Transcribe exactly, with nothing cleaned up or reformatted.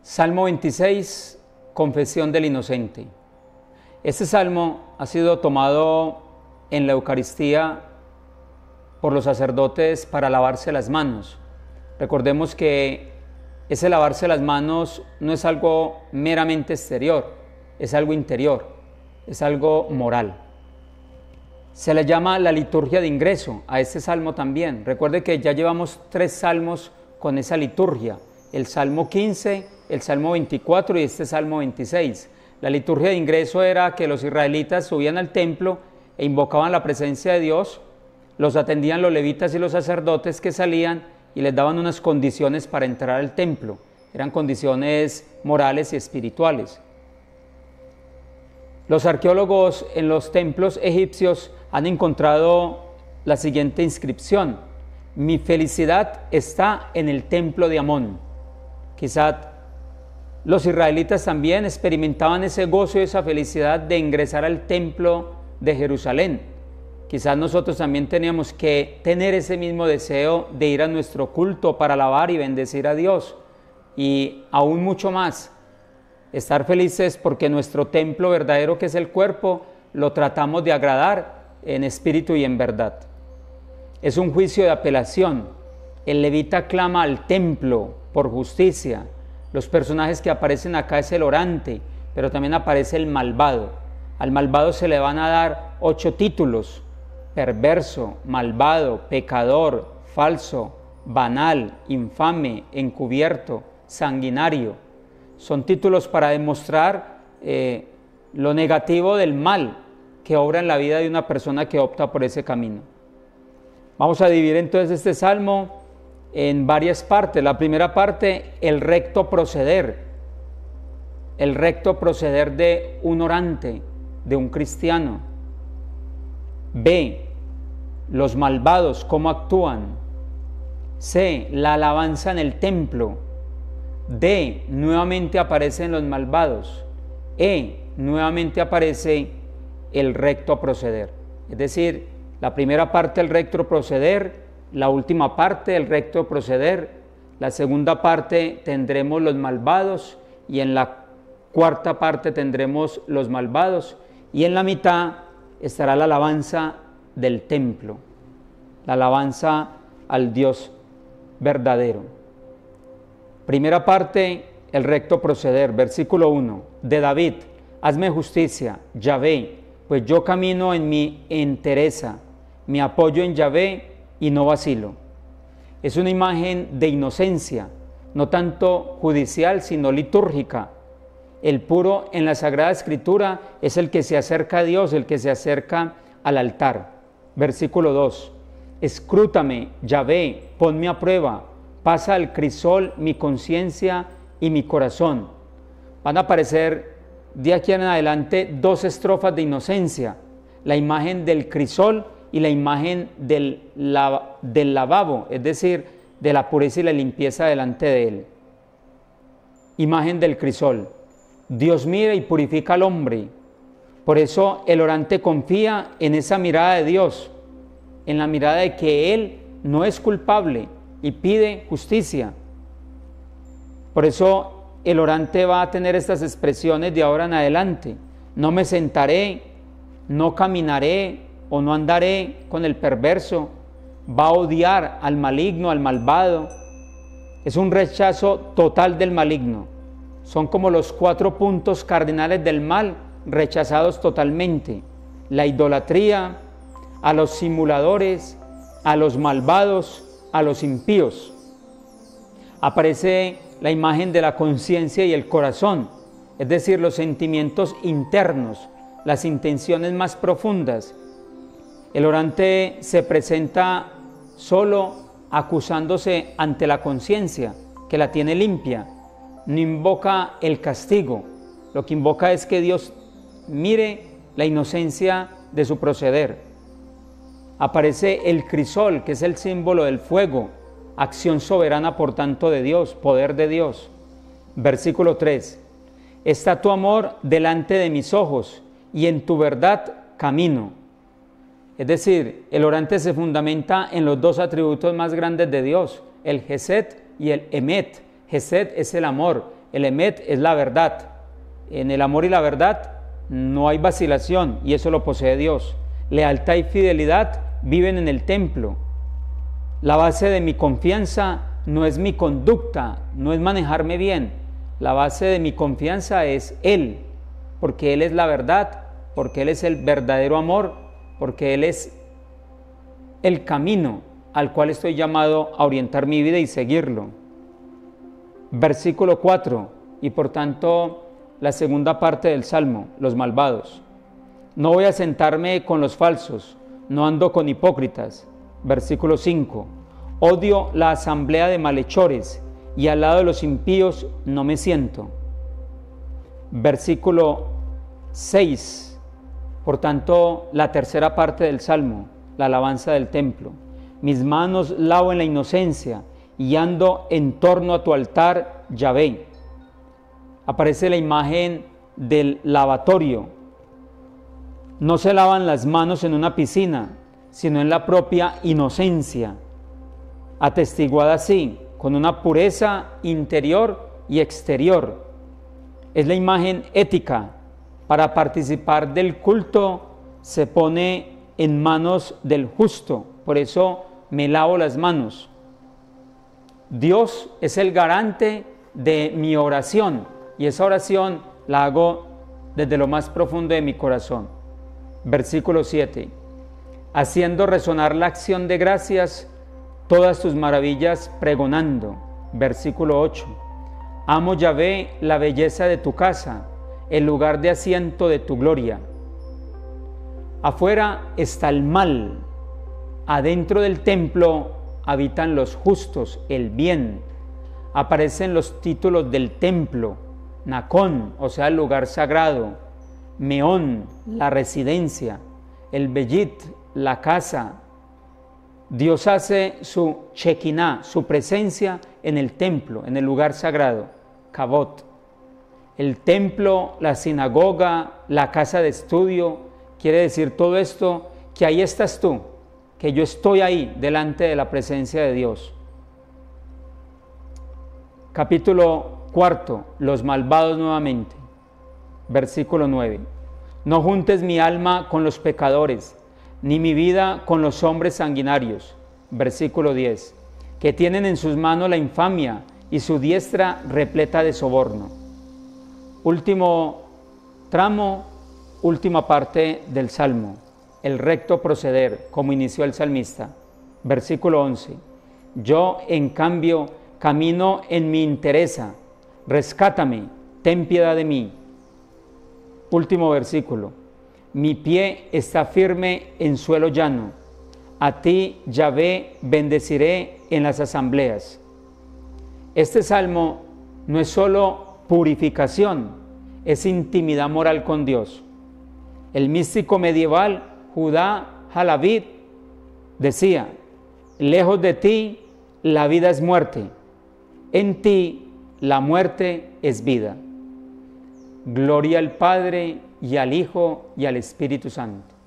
Salmo veintiséis, Confesión del Inocente. Este salmo ha sido tomado en la Eucaristía por los sacerdotes para lavarse las manos. Recordemos que ese lavarse las manos no es algo meramente exterior, es algo interior, es algo moral. Se le llama la liturgia de ingreso a este salmo también. Recuerde que ya llevamos tres salmos con esa liturgia, el Salmo quince, el Salmo veinticuatro y este Salmo veintiséis. La liturgia de ingreso era que los israelitas subían al templo e invocaban la presencia de Dios, los atendían los levitas y los sacerdotes que salían y les daban unas condiciones para entrar al templo. Eran condiciones morales y espirituales. Los arqueólogos en los templos egipcios han encontrado la siguiente inscripción: mi felicidad está en el templo de Amón. Quizá los israelitas también experimentaban ese gozo y esa felicidad de ingresar al templo de Jerusalén. Quizás nosotros también teníamos que tener ese mismo deseo de ir a nuestro culto para alabar y bendecir a Dios. Y aún mucho más, estar felices porque nuestro templo verdadero, que es el cuerpo, lo tratamos de agradar en espíritu y en verdad. Es un juicio de apelación. El levita clama al templo por justicia. Los personajes que aparecen acá es el orante, pero también aparece el malvado. Al malvado se le van a dar ocho títulos: perverso, malvado, pecador, falso, banal, infame, encubierto, sanguinario. Son títulos para demostrar eh, lo negativo del mal que obra en la vida de una persona que opta por ese camino. Vamos a dividir entonces este salmo en varias partes. La primera parte, el recto proceder, el recto proceder de un orante, de un cristiano. B, los malvados, cómo actúan. C, la alabanza en el templo. D, nuevamente aparecen los malvados. E, nuevamente aparece el recto proceder. Es decir, la primera parte, el recto proceder; la última parte, el recto proceder; la segunda parte tendremos los malvados, y en la cuarta parte tendremos los malvados, y en la mitad estará la alabanza del templo, la alabanza al Dios verdadero. Primera parte, el recto proceder, versículo uno, de David: hazme justicia, Yahvé, pues yo camino en mi entereza, me apoyo en Yahvé y no vacilo. Es una imagen de inocencia, no tanto judicial, sino litúrgica. El puro en la Sagrada Escritura es el que se acerca a Dios, el que se acerca al altar. Versículo dos, escrútame, Yahvé, ponme a prueba, pasa al crisol mi conciencia y mi corazón. Van a aparecer de aquí en adelante dos estrofas de inocencia: la imagen del crisol y la imagen del, la, del lavabo, es decir, de la pureza y la limpieza delante de él. Imagen del crisol: Dios mira y purifica al hombre. Por eso el orante confía en esa mirada de Dios, en la mirada de que él no es culpable y pide justicia. Por eso el orante va a tener estas expresiones de ahora en adelante: no me sentaré, no caminaré o no andaré con el perverso. Va a odiar al maligno, al malvado. Es un rechazo total del maligno. Son como los cuatro puntos cardinales del mal rechazados totalmente: la idolatría, a los simuladores, a los malvados, a los impíos. Aparece la imagen de la conciencia y el corazón, es decir, los sentimientos internos, las intenciones más profundas. El orante se presenta solo acusándose ante la conciencia, que la tiene limpia. No invoca el castigo, lo que invoca es que Dios mire la inocencia de su proceder. Aparece el crisol, que es el símbolo del fuego, acción soberana por tanto de Dios, poder de Dios. Versículo tres, está tu amor delante de mis ojos y en tu verdad camino. Es decir, el orante se fundamenta en los dos atributos más grandes de Dios, el Gesed y el Emet. Gesed es el amor, El emet es la verdad. En el amor y la verdad no hay vacilación y eso lo posee Dios. Lealtad y fidelidad viven en el templo. La base de mi confianza no es mi conducta, no es manejarme bien. La base de mi confianza es Él, porque Él es la verdad, porque Él es el verdadero amor, porque Él es el camino al cual estoy llamado a orientar mi vida y seguirlo. Versículo cuatro, y por tanto la segunda parte del Salmo, los malvados. No voy a sentarme con los falsos, no ando con hipócritas. Versículo cinco, odio la asamblea de malhechores y al lado de los impíos no me siento. Versículo seis, por tanto la tercera parte del Salmo, la alabanza del templo. Mis manos lavo en la inocencia y ando en torno a tu altar, Yahvé. Aparece la imagen del lavatorio. No se lavan las manos en una piscina, sino en la propia inocencia, atestiguada así, con una pureza interior y exterior. Es la imagen ética. Para participar del culto se pone en manos del justo, por eso me lavo las manos. Dios es el garante de mi oración y esa oración la hago desde lo más profundo de mi corazón. Versículo siete, haciendo resonar la acción de gracias, todas tus maravillas pregonando. Versículo ocho, amo Yahvé la belleza de tu casa, el lugar de asiento de tu gloria. Afuera está el mal, adentro del templo habitan los justos, el bien. Aparecen los títulos del templo, Nacón, o sea el lugar sagrado, Meón, la residencia, el Beyit, la casa. Dios hace su Shekinah, su presencia en el templo, en el lugar sagrado, Kabot. El templo, la sinagoga, la casa de estudio, quiere decir todo esto, que ahí estás tú, que yo estoy ahí delante de la presencia de Dios. Capítulo cuarto, los malvados nuevamente. Versículo nueve. No juntes mi alma con los pecadores, ni mi vida con los hombres sanguinarios. Versículo diez. Que tienen en sus manos la infamia y su diestra repleta de soborno. Último tramo, última parte del Salmo. El recto proceder, como inició el salmista. Versículo once. Yo, en cambio, camino en mi interesa. Rescátame, ten piedad de mí. Último versículo. Mi pie está firme en suelo llano. A ti, Yahvé, bendeciré en las asambleas. Este salmo no es solo purificación, es intimidad moral con Dios. El místico medieval Judá Halavid decía: lejos de ti la vida es muerte, en ti la muerte es vida. Gloria al Padre y al Hijo y al Espíritu Santo.